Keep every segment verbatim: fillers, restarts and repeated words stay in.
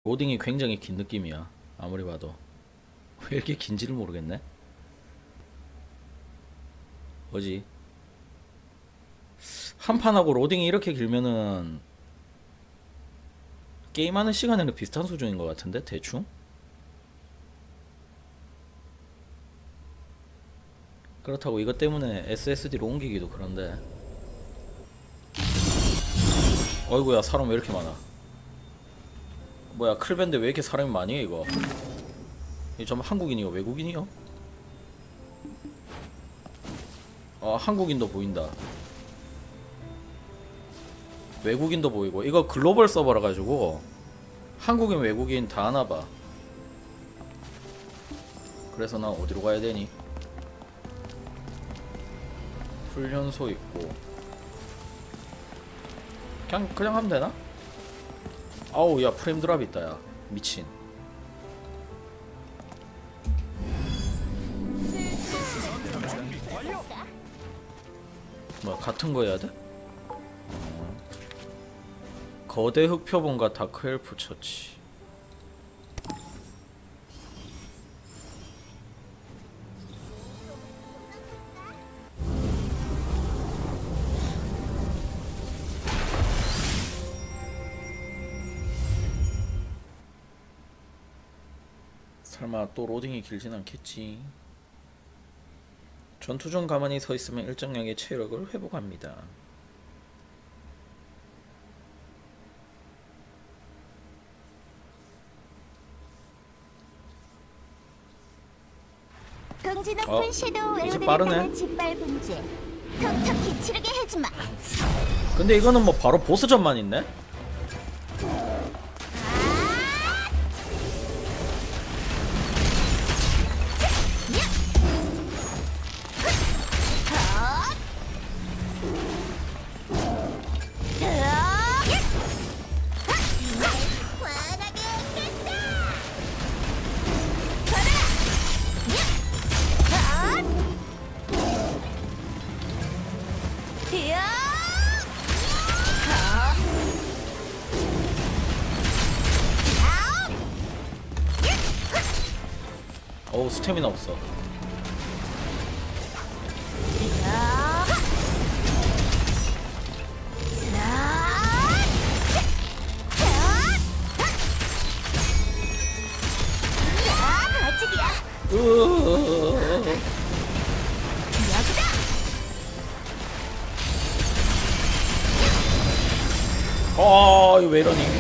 로딩이 굉장히 긴 느낌이야. 아무리 봐도. 왜 이렇게 긴지를 모르겠네. 뭐지? 한 판하고 로딩이 이렇게 길면은 게임하는 시간에는 비슷한 수준인 것 같은데 대충? 그렇다고 이것 때문에 에스에스디로 옮기기도 그런데. 어이구야, 사람 왜 이렇게 많아. 뭐야, 클밴드 왜 이렇게 사람이 많이 해 이거. 이 좀 한국인이요 외국인이요? 아, 한국인도 보인다. 외국인도 보이고. 이거 글로벌 서버라 가지고 한국인 외국인 다 하나봐. 그래서 난 어디로 가야 되니? 훈련소 있고. 그냥 그냥 하면 되나? 아우, 야, 프레임 드랍 있다. 야 미친. 뭐야, 같은 거 해야 돼? 어. 거대 흑표본과 다크엘프 처치. 설마 또 로딩이 길진 않겠지. 전투 중 가만히 서 있으면 일정량의 체력을 회복합니다. 덩지 높은 어, 섀도우 이제 웨어들을 빠르네. 따라 짓밟은 죄 턱턱히 치르게 해주마. 근데 이거는 뭐 바로 보스전만 있네? 어우, 스태미나 없어. 으으으으으으. 아, 이거 왜 이러니?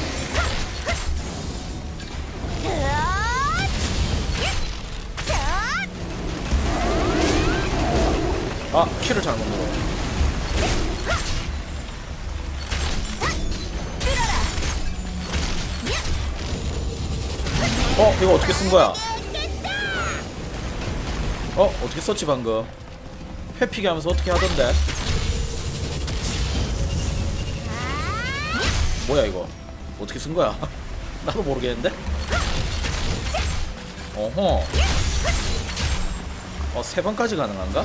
아, 키를 잘못 눌러. 어, 이거 어떻게 쓴 거야? 어, 어떻게 썼지 방금? 회피기 하면서 어떻게 하던데? 뭐야 이거? 어떻게 쓴 거야? 나도 모르겠는데? 어허. 어, 세 번까지 가능한가?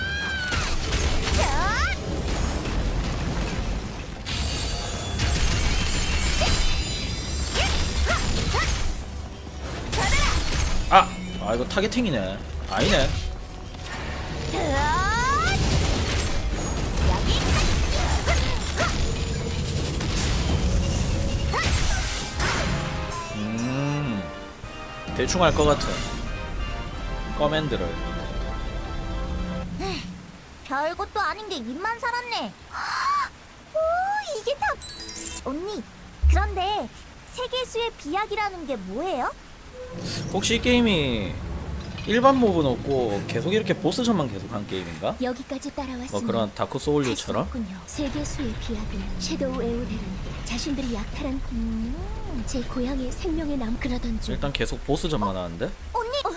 아! 아, 이거 타겟팅이네. 아니네. 음, 대충 할 것 같은 커맨드를. 별것도 아닌 게 입만 살았네. 오, 이게 다... 언니, 그런데 세계수의 비약이라는 게 뭐예요? 혹시 이 게임이 일반 몹은 없고 계속 이렇게 보스전만 계속 한 게임인가? 여기까지 따라왔으니 뭐 그런 다크 소울류처럼? 세계수의 비약은 섀도우 에오데는 자신들이 약탈한 음, 제 고향의 생명의 남 그러던 중 일단 계속 보스전만 어? 하는데? 언니! 어?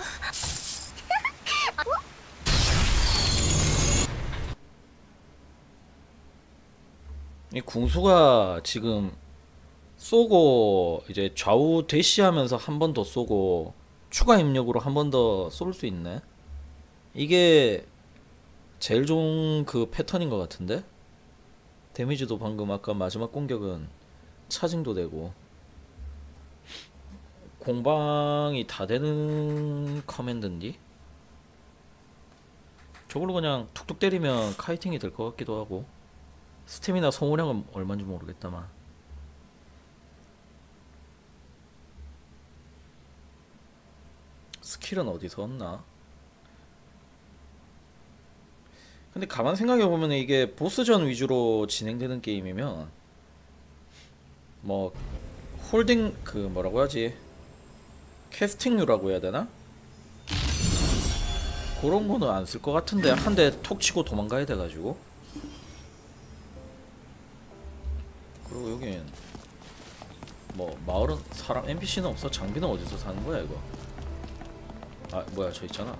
이 궁수가 지금 쏘고 이제 좌우 대시하면서 한 번 더 쏘고 추가 입력으로 한 번 더 쏠 수 있네. 이게 제일 좋은 그 패턴인 것 같은데? 데미지도 방금 아까 마지막 공격은 차징도 되고. 공방이 다 되는 커맨드인디? 저걸로 그냥 툭툭 때리면 카이팅이 될 것 같기도 하고. 스태미나 소모량은 얼마인지 모르겠다만. 스킬은 어디서 얻나? 근데 가만 생각해보면 이게 보스전 위주로 진행되는 게임이면 뭐 홀딩 그 뭐라고 하지? 캐스팅류라고 해야 되나? 그런 거는 안 쓸 것 같은데 한 대 톡 치고 도망가야 돼가지고. 그리고 여긴 뭐 마을은 사람 엔피씨는 없어. 장비는 어디서 사는 거야 이거? 아 뭐야 저 있잖아.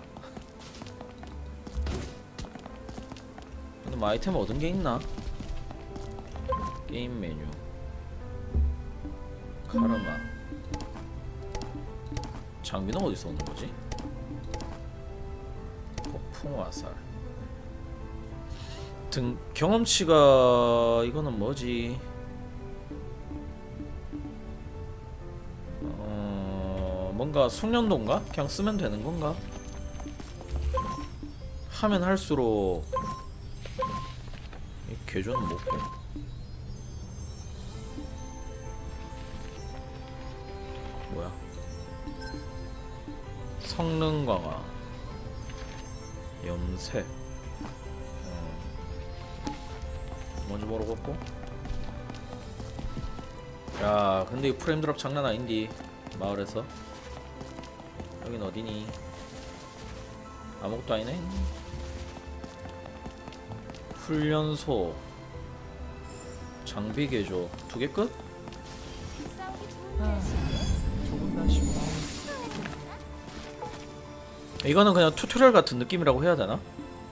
근데 뭐 아이템 얻은 게 있나? 게임 메뉴 카르마. 장비는 어디서 오는 거지? 폭풍 화살. 등 경험치가 이거는 뭐지? 어 뭔가 숙련도인가? 그냥 쓰면 되는 건가? 하면 할수록 이 개조는 뭐고? 뭐야? 성능 강화, 염색. 음. 뭔지 모르겠고. 야, 근데 이 프레임 드랍 장난 아닌디. 마을에서. 여긴 어디니? 아무것도 아니네. 훈련소, 장비 개조 두 개 끝? 이거는 그냥 튜토리얼 같은 느낌이라고 해야 되나?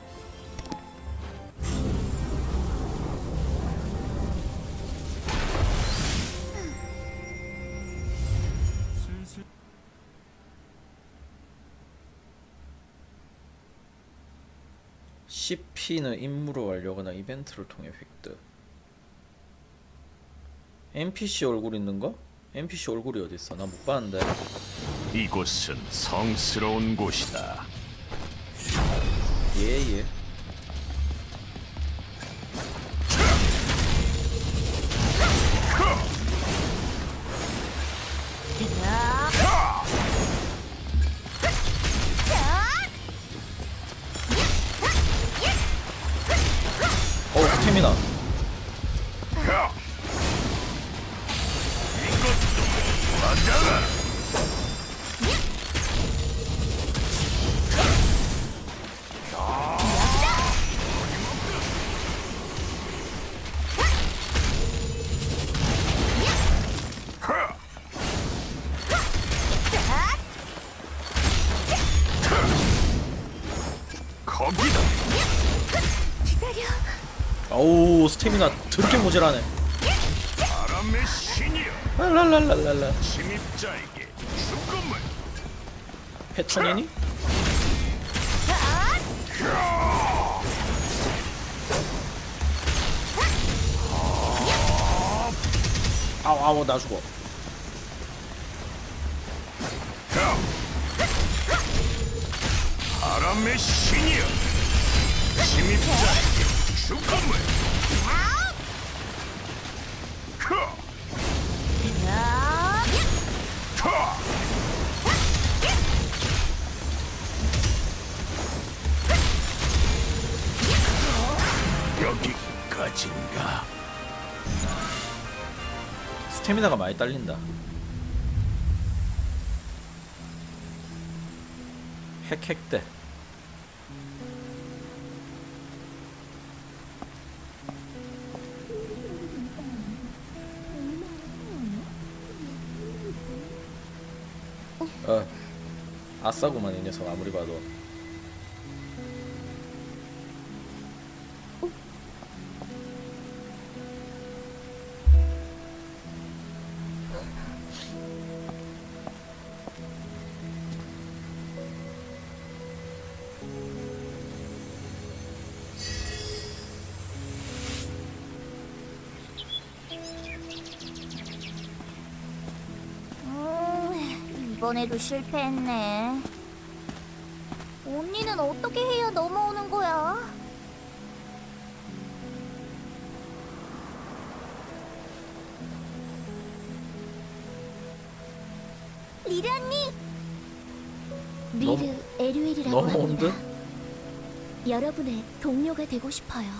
씨피는 임무를 완료하거나 이벤트를 통해 획득. 엔피씨 얼굴 있는 거? 엔피씨 얼굴이 어디 있어? 나 못 봤는데. 이곳은 성스러운 곳이다. 예, 예. 어, 스태미나. 거기다. 어우, 스태미나 드럽게 모자라네. 바람의 신이여. 랄랄랄랄랄라. 침입자에게 죽음을. 패턴이니? 아우 아우 나 죽어. 바람의 신이여. 침입자에게 죽음을. 여기까지인가? 스태미나가 많이 딸린다. 핵핵대. 어, 아싸구만 이 녀석 아무리 봐도. 이번에도 실패했네. 언니는 어떻게 해야 넘어오는 거야? 리르 언니! 리르 너무- 에류엘이라고 너무 온 합니다. 듯? 여러분의 동료가 되고 싶어요.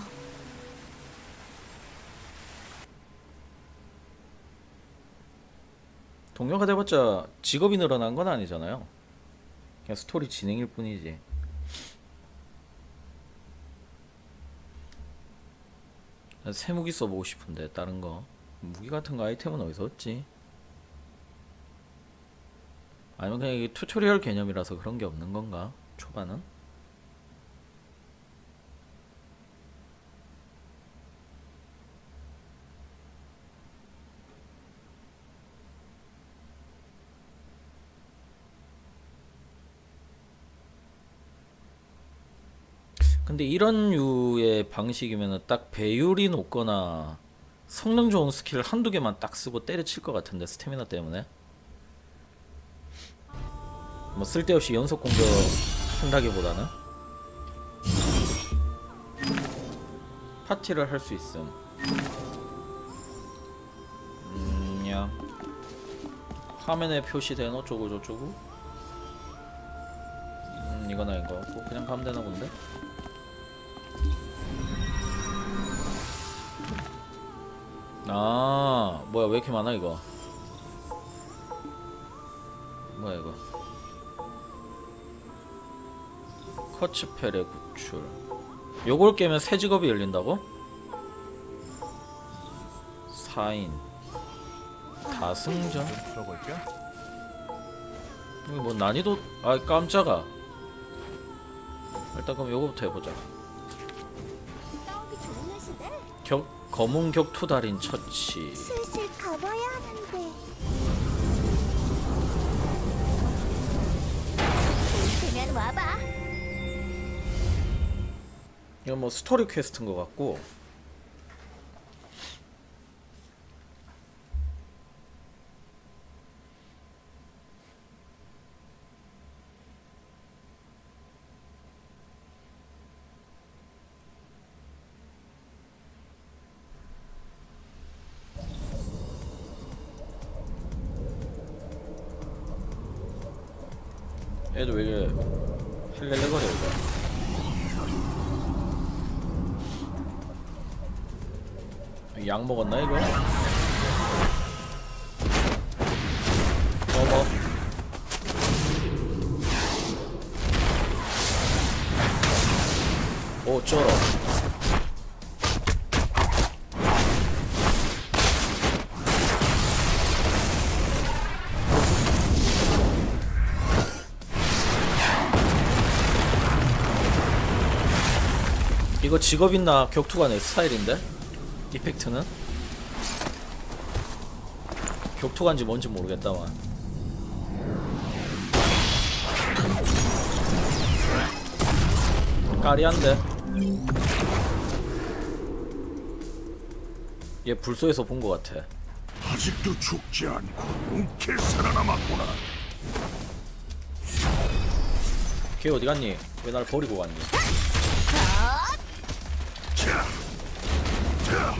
동료가 돼봤자 직업이 늘어난 건 아니잖아요. 그냥 스토리 진행일 뿐이지. 새 무기 써보고 싶은데 다른 거 무기 같은 거 아이템은 어디서 얻지? 아니면 그냥 이게 튜토리얼 개념이라서 그런 게 없는 건가? 초반은? 근데 이런 류의 방식이면은 딱 배율이 높거나 성능 좋은 스킬을 한두 개만 딱 쓰고 때려칠 것 같은데, 스태미나 때문에. 뭐 쓸데없이 연속 공격 한다기보다는 파티를 할 수 있음. 음, 그냥 화면에 표시된 어쩌고 저쩌고. 음, 이건 아닌 것 같고 그냥 가면 되나 본데. 아, 뭐야, 왜 이렇게 많아 이거? 뭐야 이거? 커츠펠의 구출. 요걸 깨면 새 직업이 열린다고? 사인 다승전. 들어볼까? 이거 뭐 난이도. 아, 깜짝아. 일단 그럼 요거부터 해보자. 싸우기 좋은 날씨네. 격 검은 격투 달인 처치. 슬슬 가봐야 하는데. 되면 와봐. 이건 뭐 스토리 퀘스트인 것 같고. 얘도 왜 이래 헬렐레거려 이거. 약 먹었나 이거? 어머. 오, 쩔어. 이거 직업 있나? 격투가 내 스타일인데? 이펙트는? 격투간지 뭔지 모르겠다만. 까리한데? 얘 불소에서 본 것 같아. 아직도 죽지 않고 웅킬 살아남았구나. 걔 어디 갔니? 왜 날 버리고 갔니? 자, 자,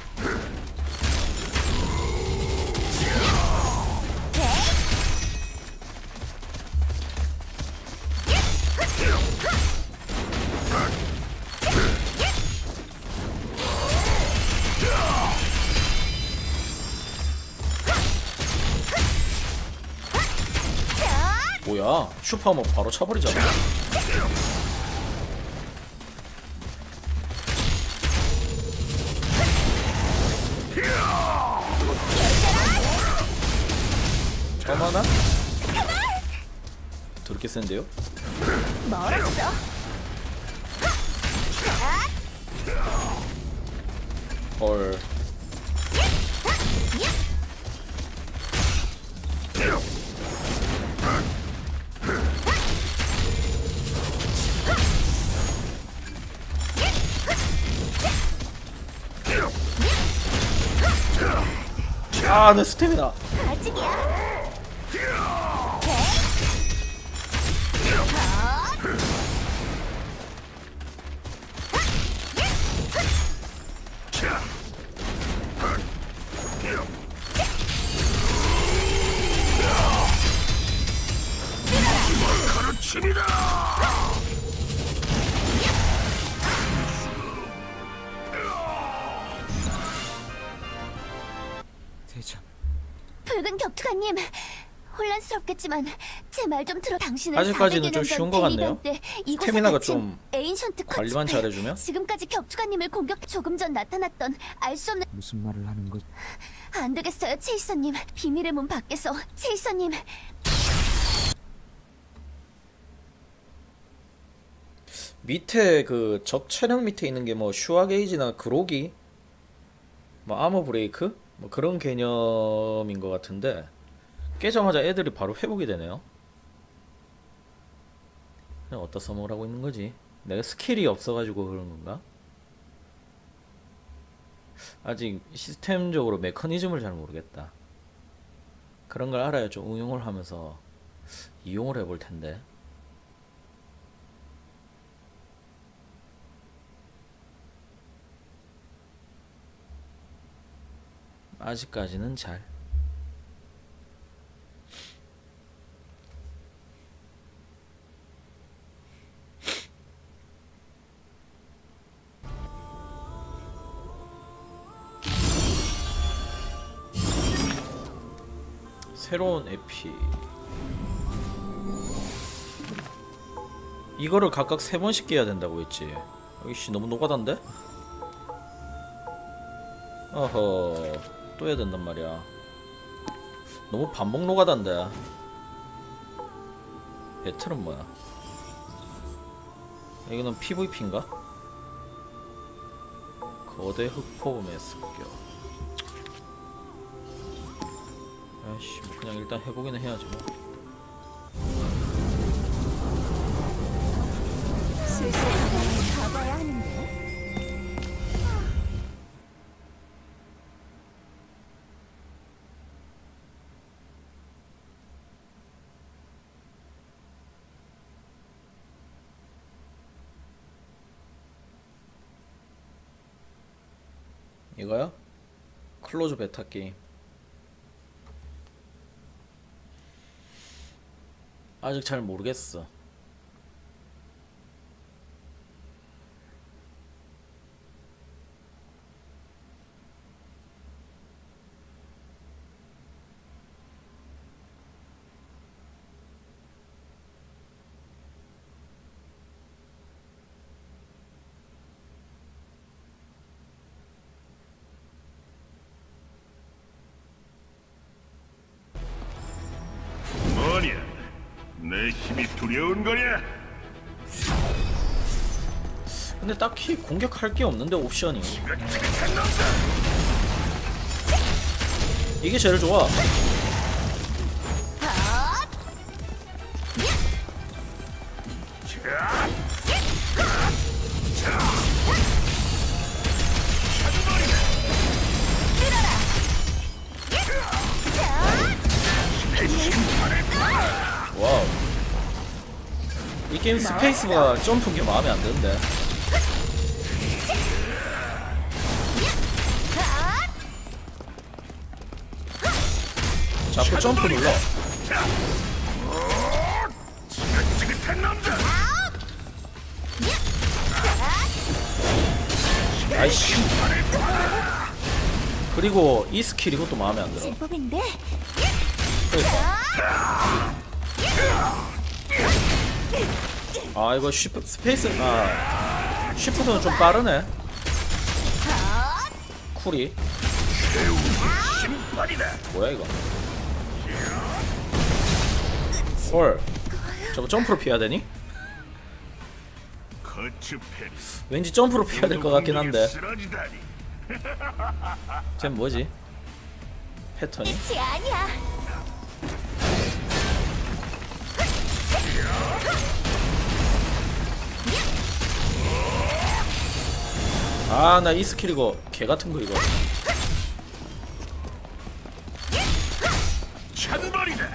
뭐야? 슈퍼하면 바로 차버리잖아. 얼마나? 더럽게 센데요? 멀었어. 헐. 아, 내 스태미나. 아직이야. 진이다. 대장. 붉은 격투가님, 혼란스럽겠지만 제 말 좀 들어. 당신은 아직까지는 좀 사백 여 년 쉬운 전 것 같네요. 대리단 때 이곳에 스태미나가 갇힌 좀 에인션트 관리만 컷츠페. 잘해주면? 지금까지 격투가님을 공격. 조금 전 나타났던 알 수 없는. 무슨 말을 하는 거? 안 되겠어요, 체이서님. 비밀의 문 밖에서 체이서님. 밑에 그 적 체력 밑에 있는 게 뭐 슈아 게이지나 그로기, 뭐 아머 브레이크, 뭐 그런 개념인 것 같은데 깨자마자 애들이 바로 회복이 되네요. 그냥 어디다 써먹으라고 있는 거지? 내가 스킬이 없어가지고 그런 건가? 아직 시스템적으로 메커니즘을 잘 모르겠다. 그런 걸 알아야 좀 응용을 하면서 이용을 해볼 텐데. 아직까지는 잘. 새로운 에피. 이거를 각각 세 번씩 깨야 된다고 했지. 이씨 너무 노가다인데? 어허, 또 해야 된단 말이야. 너무 반복 노가다인데. 배틀은 뭐야? 이거는 피브이피인가? 거대 흑포음의 습격. 아이씨, 뭐 그냥 일단 해보기는 해야지 뭐. 슬슬 가봐야 하는데. 이거야? 클로즈 베타 게임. 아직 잘 모르겠어. 뭐냐? 내 힘이 두려운 거냐? 근데 딱히 공격할 게 없는데 옵션이. 지긋지긋한 놈들! 이게 제일 좋아. 자, 와우. 이 게임 스페이스가 점프인 게 마음에 안 드는데. 자꾸 점프 눌러. 지긋지긋한 놈들! 아이씨. 그리고 이 스킬 이것도 마음에 안 들어. 제법인데. 아 이거 쉬프 스페이스 아 쉬프트는 좀 빠르네. 쿨이 뭐야 이거? 헐, 저거 점프로 피해야 되니? 거치페리. 왠지 점프로 피해야 될 것 같긴 한데. 쓰러지다니. 쟨 뭐지? 패턴이? 지 아니야. 아 나 이 스킬 이거 개 같은 거 이거. 찬벌이다.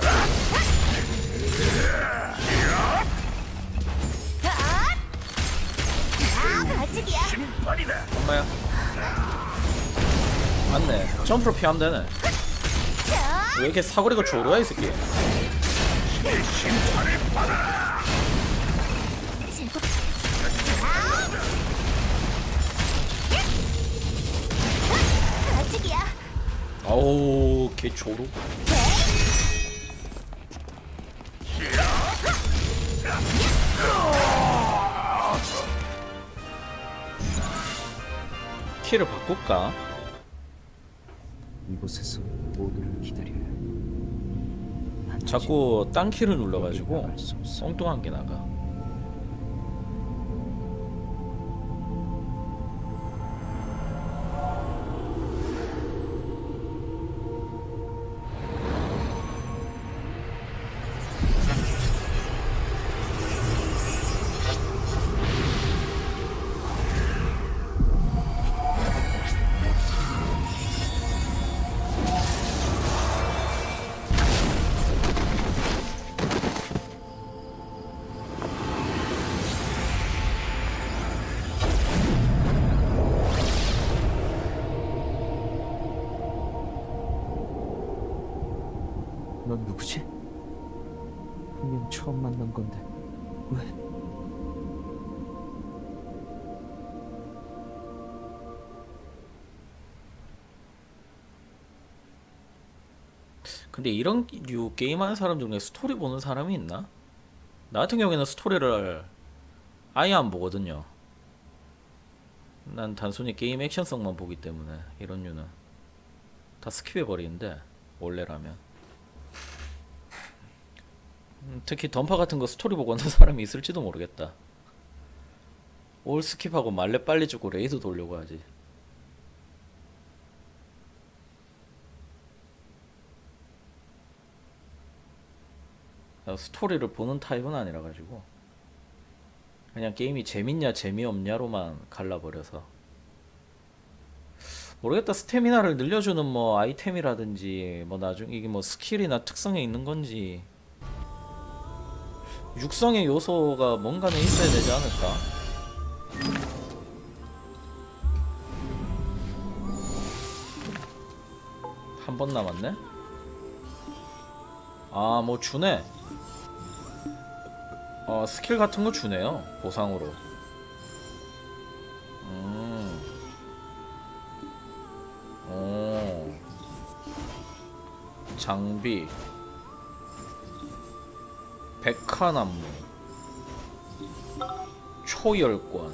아, 아직이야. 신발이다. 엄마야. 맞네. 점프로 피하면 되네. 왜 이렇게 사거리가 조르야 이 새끼? 내 심판을 받아. 아우 개 조루. 키를 바꿀까? 이곳에서 모두를 기다려야 해. 난 자꾸 딴 키를 지금 눌러가지고 여기 나갈 수 없어. 엉뚱한 게 나가. 넌 누구지? 분명 처음 만난 건데 왜? 근데 이런 류 게임 하는 사람 중에 스토리 보는 사람이 있나? 나 같은 경우에는 스토리를 아예 안 보거든요. 난 단순히 게임 액션성만 보기 때문에 이런 류는 다 스킵해 버리는데 원래라면. 음, 특히 던파 같은 거 스토리 보고 하는 사람이 있을지도 모르겠다. 올 스킵하고 말레 빨리 주고 레이드 돌려고 하지. 나 스토리를 보는 타입은 아니라 가지고 그냥 게임이 재밌냐 재미없냐로만 갈라버려서. 모르겠다. 스태미나를 늘려주는 뭐 아이템이라든지 뭐 나중에 이게 뭐 스킬이나 특성에 있는 건지 육성의 요소가 뭔가는 있어야 되지 않을까? 한 번 남았네? 아, 뭐 주네. 어, 스킬 같은 거 주네요. 보상으로. 음. 오. 장비. 백화나무. 초열권.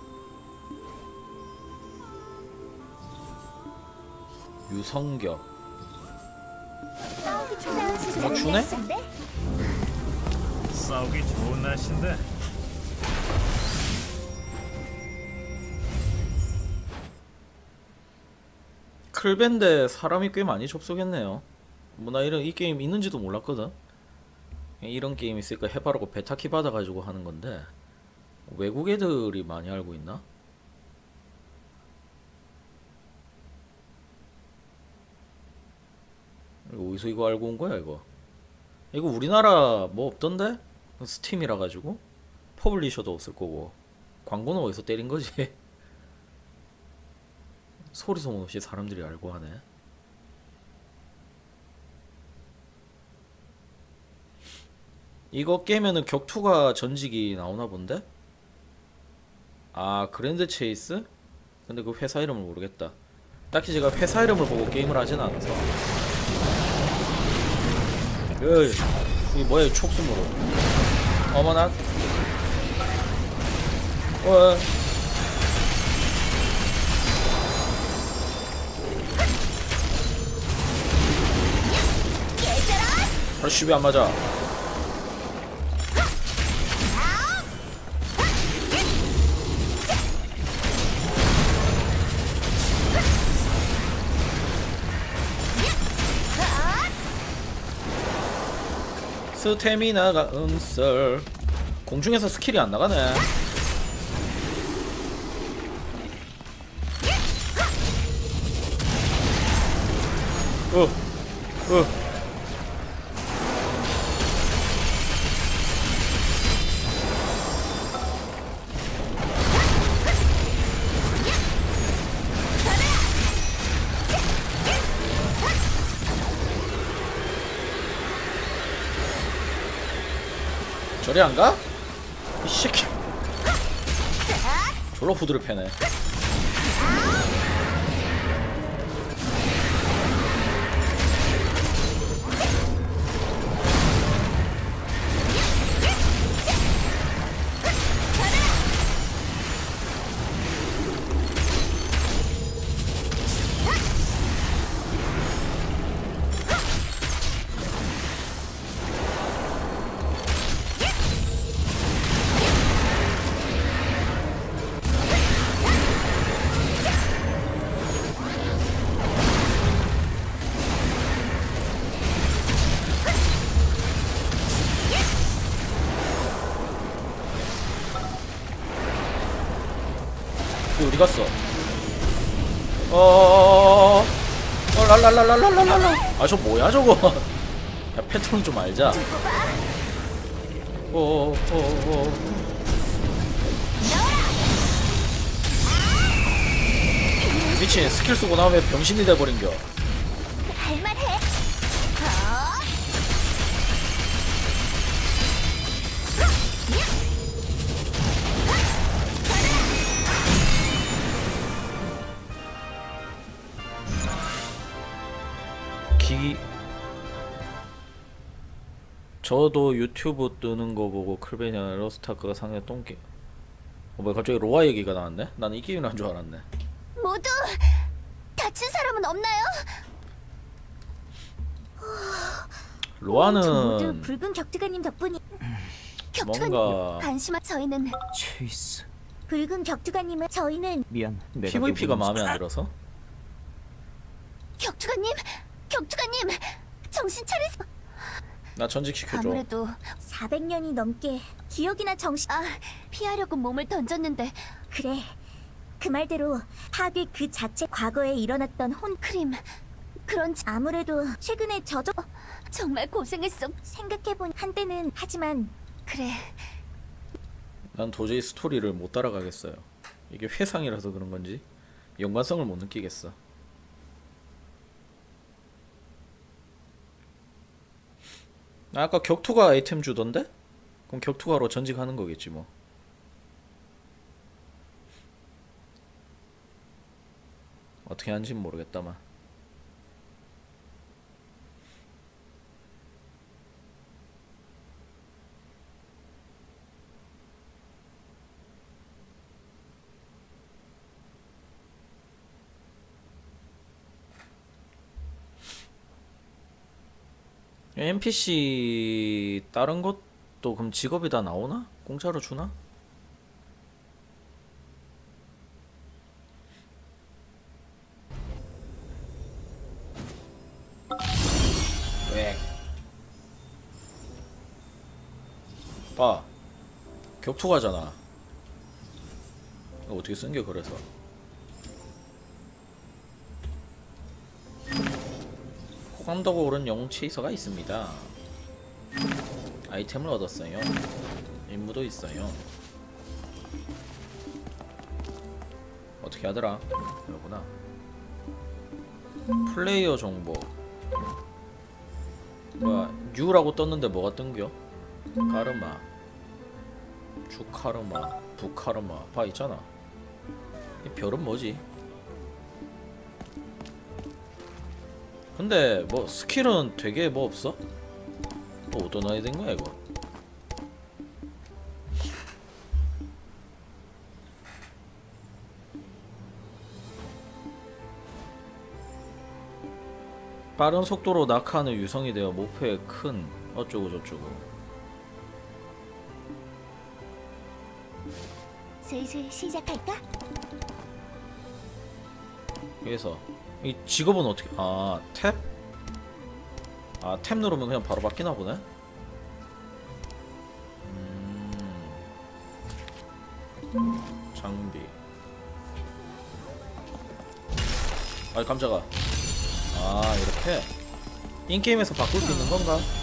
유성격. 뭐 주네? 싸우기 좋은 날씨인데. 클밴데 사람이 꽤 많이 접속했네요. 뭐 나 이런 이 게임 있는지도 몰랐거든. 이런 게임 있으니까 해바라고 베타키 받아가지고 하는 건데 외국 애들이 많이 알고 있나? 이거 어디서 이거 알고 온 거야 이거? 이거 우리나라 뭐 없던데? 스팀이라 가지고 퍼블리셔도 없을 거고 광고는 어디서 때린 거지? 소리 소문 없이 사람들이 알고 하네. 이거 깨면은 격투가 전직이 나오나 본데? 아, 그랜드 체이스? 근데 그 회사 이름을 모르겠다. 딱히 제가 회사 이름을 보고 게임을 하진 않아서. 으이, 이게 뭐야, 이 촉수무로. 어머나. 어. 팔십이 안 맞아. 스태미나가 음썰. 공중에서 스킬이 안 나가네. 어, 어. 저리 안 가? 이 새끼. 졸라 후드를 패네. 이 어디 갔어? 어어어어어어 어 랄랄랄랄랄랄랄라. 아 저 뭐야 저거. 야 패턴 좀 알자. 어어어어어 미친. 스킬 쓰고 나면 병신이 돼버린겨. 할만해. 어? 기 저도 유튜브 뜨는 거 보고 클베니아 러스타크가 상대 똥게. 어 뭐야 갑자기 로아 얘기가 나왔네? 나는 이 게임을 한 줄 알았네. 모두 다친 사람은 없나요? 로아는 모두 붉은 격투가님 덕분이. 격투가님 뭔가 안심하. 저희는 체이스. 붉은 격투가님은 저희는 미안. 내가 피브이피가 너무 마음에 안 들어서. 격투가님, 격투가님 정신 차리세요. 나 전직시켜줘. 아무래도 사백 년이 넘게 기억이나 정신. 아, 피하려고 몸을 던졌는데. 그래. 그 말대로 파괴 그 자체. 과거에 일어났던 혼크림. 그런. 아무래도 최근에 저저 정말 고생했어. 생각해본 한때는. 하지만 그래. 난 도저히 스토리를 못 따라가겠어요. 이게 회상이라서 그런 건지 연관성을 못 느끼겠어. 아, 아까 격투가 아이템 주던데? 그럼 격투가로 전직하는 거겠지 뭐. 어떻게 하는지는 모르겠다만. 엔피씨 다른 것도 그럼 직업이 다 나오나? 공짜로 주나? 왜? 봐, 격투가잖아. 이거 어떻게 쓴게 그래서? 호감도가 오른 영웅 체이서가 있습니다. 아이템을 얻었어요. 임무도 있어요. 어떻게 하더라? 이러구나. 플레이어 정보. 뭐야, 뉴라고 떴는데 뭐가 뜬겨? 카르마, 주카르마, 부카르마 봐 있잖아. 이 별은 뭐지? 근데 뭐 스킬은 되게 뭐 없어? 뭐 어떤 아이 된 거야 이거? 빠른 속도로 낙하하는 유성이 되어 목표에 큰 어쩌고 저쩌고. 슬슬 시작할까? 그래서 이 직업은 어떻게? 아 탭? 아 탭 누르면 그냥 바로 바뀌나 보네? 음... 장비. 아이 깜짝아. 아 이렇게 인게임에서 바꿀 수 있는 건가?